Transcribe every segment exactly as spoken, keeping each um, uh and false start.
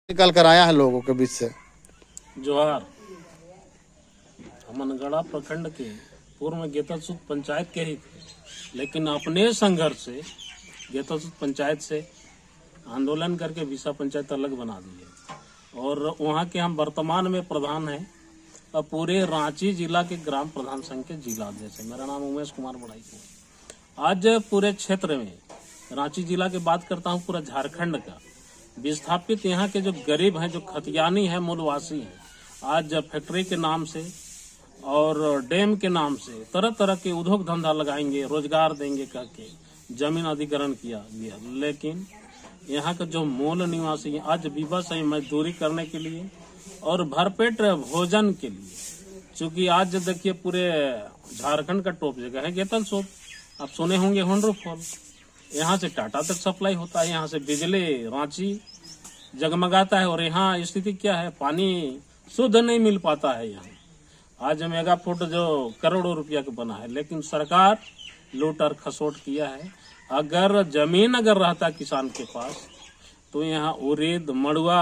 निकल कर आया है लोगों के बीच से। जोहार। अमनगढ़ा प्रखंड के पूर्व में गेतलसूद पंचायत के ही थे, लेकिन अपने संघर्ष से गेतलसूद पंचायत से आंदोलन करके विसा पंचायत अलग बना दिए और वहाँ के हम वर्तमान में प्रधान हैं और पूरे रांची जिला के ग्राम प्रधान संघ के जिला अध्यक्ष है। मेरा नाम उमेश कुमार बड़ाई। आज पूरे क्षेत्र में रांची जिला की बात करता हूँ, पूरा झारखंड का विस्थापित यहाँ के जो गरीब हैं, जो खतियानी है, मूलवासी हैं, आज फैक्ट्री के नाम से और डैम के नाम से तरह तरह के उद्योग धंधा लगाएंगे, रोजगार देंगे कह के जमीन अधिग्रहण किया गया। लेकिन यहाँ का जो मूल निवासी है आज विवश है मजदूरी करने के लिए और भरपेट भोजन के लिए। चूंकि आज देखिए पूरे झारखंड का टॉप जगह है गेतलसूद, आप सुने होंगे हुंडरू फॉल, यहाँ से टाटा तक सप्लाई होता है, यहाँ से बिजली रांची जगमगाता है। और यहाँ स्थिति क्या है, पानी शुद्ध नहीं मिल पाता है। यहाँ आज मेगा फुट जो करोड़ों रुपया का बना है, लेकिन सरकार लूट और खसोट किया है। अगर जमीन अगर रहता किसान के पास तो यहाँ उड़ीद, मड़ुआ,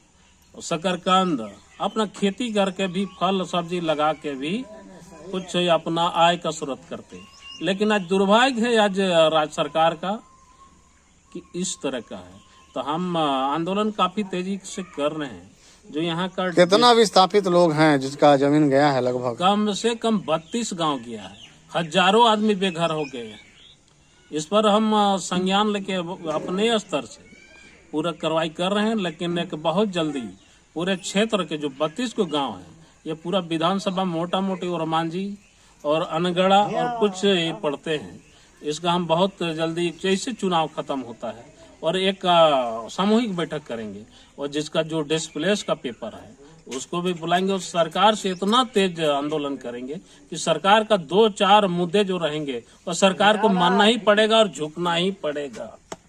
शकरकंद अपना खेती करके भी फल सब्जी लगा के भी कुछ अपना आय का स्रोत करते। लेकिन आज दुर्भाग्य है आज राज्य सरकार का कि इस तरह का है। तो हम आंदोलन काफी तेजी से कर रहे हैं। जो यहाँ का कितना विस्थापित लोग हैं जिसका जमीन गया है? लगभग कम से कम बत्तीस गांव गया है, हजारों आदमी बेघर हो गए हैं। इस पर हम संज्ञान लेके अपने स्तर से पूरा कार्रवाई कर रहे हैं। लेकिन एक बहुत जल्दी पूरे क्षेत्र के जो बत्तीस को गांव है, ये पूरा विधानसभा मोटा मोटी और मांझी और अनगढ़ा और कुछ ये पड़ते हैं, इसका हम बहुत जल्दी जैसे चुनाव खत्म होता है और एक सामूहिक बैठक करेंगे और जिसका जो डिस्प्लेस का पेपर है उसको भी बुलाएंगे और सरकार से इतना तेज आंदोलन करेंगे कि सरकार का दो चार मुद्दे जो रहेंगे और सरकार को मानना ही पड़ेगा और झुकना ही पड़ेगा।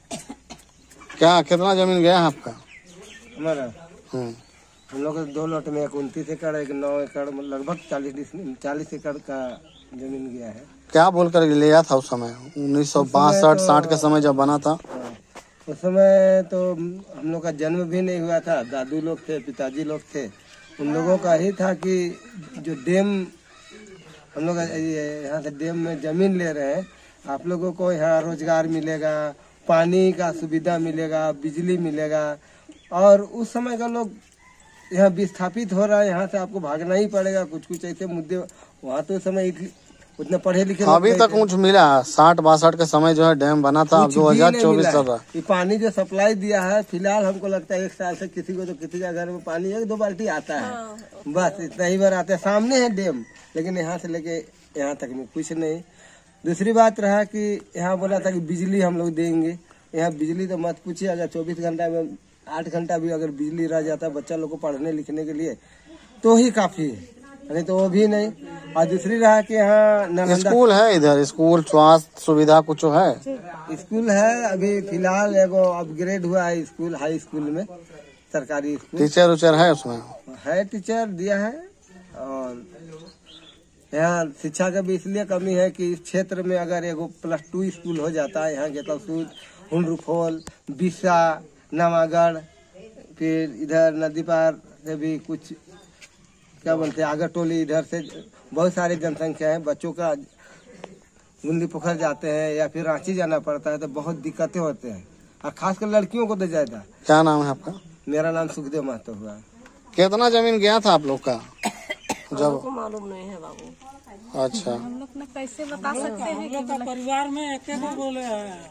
क्या कितना जमीन गया है आपका? हमारा हम लोग दो लॉट में एक उनतीस एकड़ एक नौ एकड़ लगभग चालीस चालीस एकड़ का जमीन गया है। क्या बोलकर लिया था उस समय? उन्नीस सौ बासठ साठ का समय जब बना था, उस समय तो हम लोग का जन्म भी नहीं हुआ था। दादू लोग थे, पिताजी लोग थे, उन लोगों का ही था कि जो डैम हम लोग यहाँ से डैम में जमीन ले रहे हैं, आप लोगों को यहाँ रोजगार मिलेगा, पानी का सुविधा मिलेगा, बिजली मिलेगा। और उस समय का लोग यहाँ विस्थापित हो रहा है, यहाँ से आपको भागना ही पड़ेगा। कुछ कुछ ऐसे मुद्दे वहाँ तो उस समय उतने पढ़े लिखे अभी तक कुछ मिला? साठ बासठ का समय जो है डैम बना था, अब दो हजार चौबीस चल रहा है। ये पानी जो सप्लाई दिया है फिलहाल हमको लगता है एक साल से किसी को तो किसी का घर में पानी एक दो बाल्टी आता है, बस इतना ही बार आता है। सामने है डैम, लेकिन यहाँ से लेके यहाँ तक में कुछ नहीं। दूसरी बात रहा कि यहाँ बोला था कि बिजली हम लोग देंगे। यहाँ बिजली तो मत पूछिए, अगर चौबीस घंटा में आठ घंटा भी अगर बिजली रह जाता है बच्चा लोग को पढ़ने लिखने के लिए तो ही काफी है, नहीं तो वो भी नहीं। और दूसरी रहा कि यहाँ स्कूल है, इधर स्कूल स्वास्थ्य सुविधा कुछ है? स्कूल है, अभी फिलहाल एगो अपग्रेड हुआ है स्कूल, हाई स्कूल में सरकारी स्कूल। टीचर उचर है उसमें? है, टीचर दिया है। और यहाँ शिक्षा का भी इसलिए कमी है कि इस क्षेत्र में अगर एगो प्लस टू स्कूल हो जाता है, यहाँ गेतलसूद, हुंडरूफोल, बिस्सा, नामागढ़, फिर इधर नदी पार से भी कुछ क्या बोलते हैं आगर टोली, इधर से बहुत सारी जनसंख्या है। बच्चों का गुंदी पोखर जाते हैं या फिर रांची जाना पड़ता है तो बहुत दिक्कतें होते हैं, और खासकर लड़कियों को तो ज्यादा। क्या नाम है आपका? मेरा नाम सुखदेव महतो हुआ। कितना जमीन गया था आप लोग का? जब को मालूम नहीं है बाबू। अच्छा, हम लोग ने कैसे बता सकते हैं कि परिवार में एक एक बोले हैं।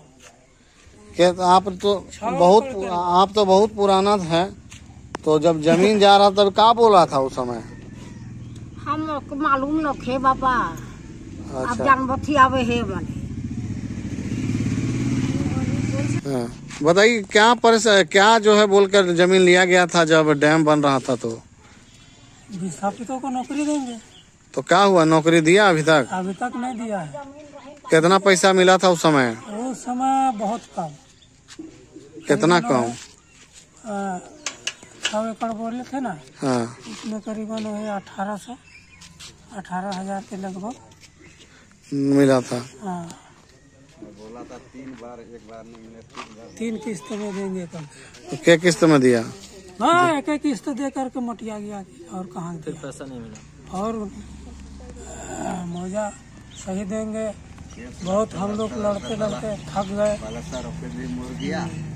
आप तो बहुत आप तो बहुत पुराना है, तो जब जमीन जा रहा तब क्या बोल रहा था उस समय? हम लोग को मालूम न खे बाबा। अच्छा। अब जानबथी आवे है मने। हाँ। बताइए क्या पर क्या जो है बोलकर जमीन लिया गया था जब डैम बन रहा था? तो विस्थापितों को नौकरी देंगे। तो क्या हुआ, नौकरी दिया अभी तक? अभी तक नहीं दिया है। कितना पैसा मिला था उस समय? उस समय बहुत कम। कितना कम? छह एकड़ बोले थे ना, हाँ, इसमें करीबन वही अठारह सौ अठारह हजार के लगभग मिला था। हाँ, बोला था तीन बार, एक बार नहीं मिले, तीन बार तीन किस्त में देंगे कम। तो क्या किस्त में दिया? हाँ, एक एक किस्त दे करके मोटिया गया और कहाँ फिर पैसा नहीं मिला। और आ, मुआवजा सही देंगे। बहुत हम लोग लड़ते लड़ते थक गए।